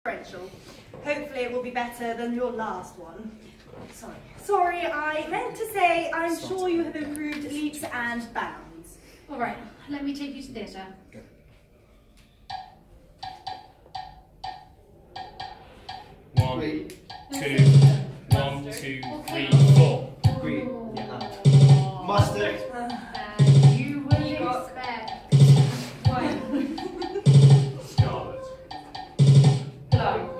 differential. Hopefully it will be better than your last one. Sorry, I meant to say I'm sure you have improved leaps and bounds. All right, let me take you to theatre. One, two, three, four. Green. Mustard. You will expect white. Scarlet. Blue.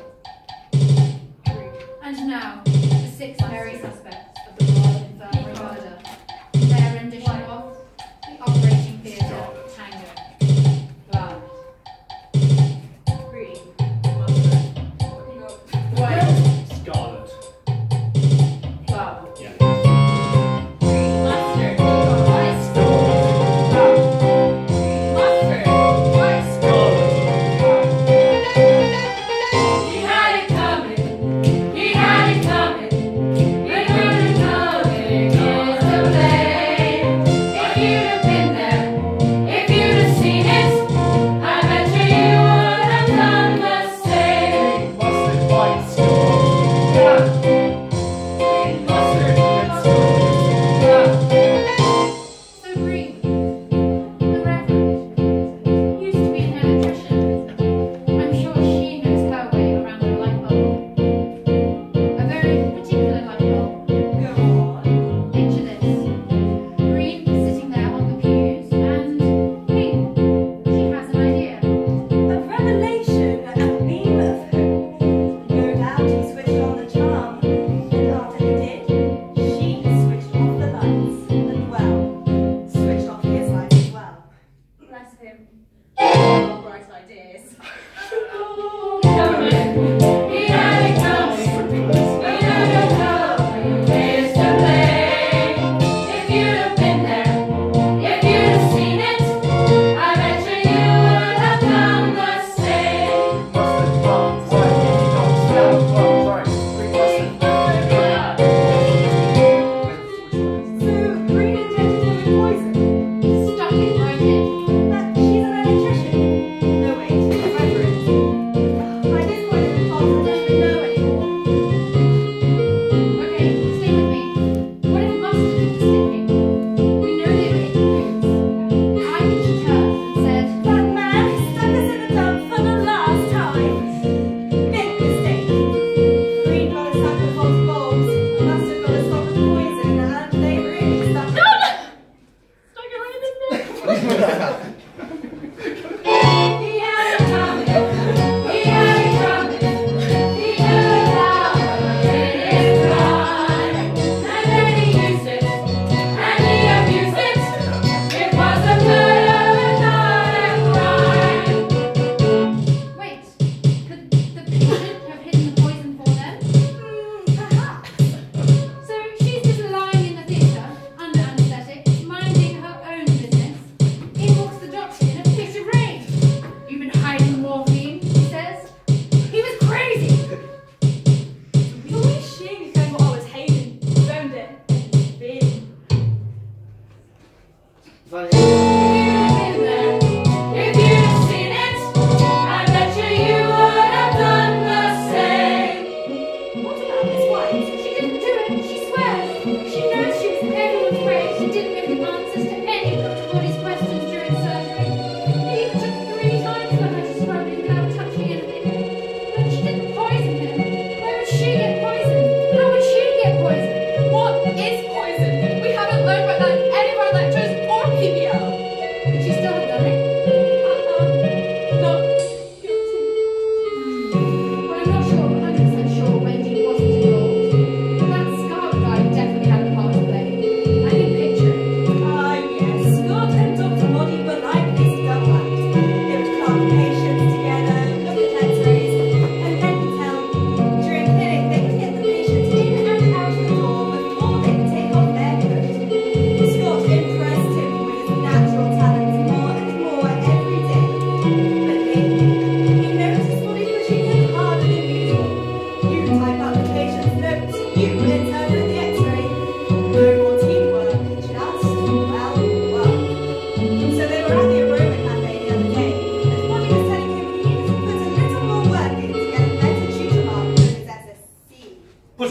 And now, the six merry suspects of the Royal Infirmary murder. Their rendition of the Operating Theatre Tango. Blood. Green. White. Scarlet. Blood. Yeah. Mustard. White. Blood. Mustard. White. He had it coming. He had it coming.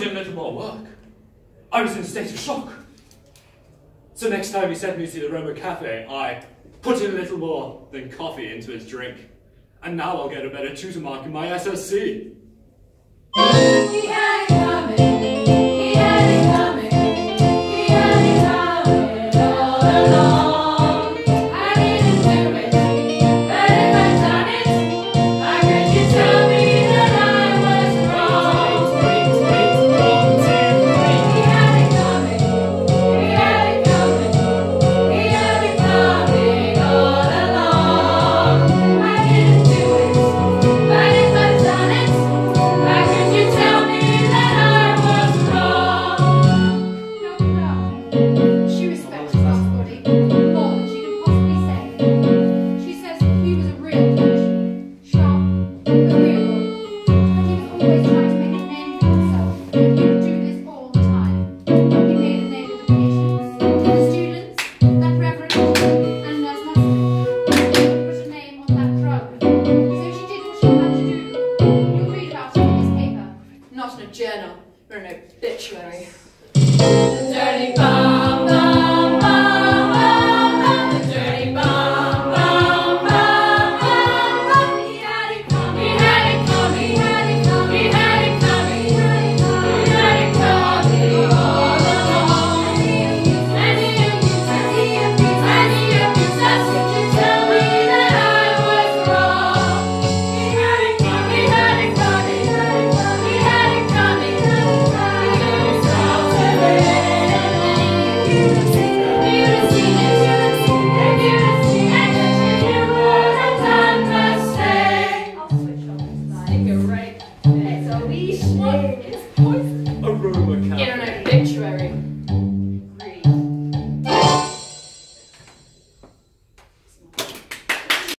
in a little more work. I was in a state of shock. So next time he sent me to the Roma Cafe, I put in a little more than coffee into his drink. And now I'll get a better tutor mark in my SSC. He had it coming. He had it coming. He had it coming all along. I didn't do it, but if I'd done it, how could you tell me that I was wrong? He had it coming. He had it coming. He had it coming all along. I didn't do it, but if I'd done it, how could you tell me that I was wrong? No. She respects his last body more than she could possibly say. She says he was a real push, sharp, agreeable, but he was always trying to make a name for himself. He would do this all the time. He made a name with the patients, the students, that reverend, and Nurse Mustard. He would put a name on that drug. So she did what she had to do. You'll read about it in this paper. Not in a journal or an obituary. Dirty bum bum bum bum bum. The dirty bum bum bum bum bum. He had it coming. He had it coming. He had it coming. He had it coming. He had it coming all along. And he abused us to tell me that I was wrong. He had it coming. He had it coming. He had it coming. He was out to it. You'd have seen it. And you'd have seen it. You would have done the same. I'll switch on this side. You're right. It's a wee shit.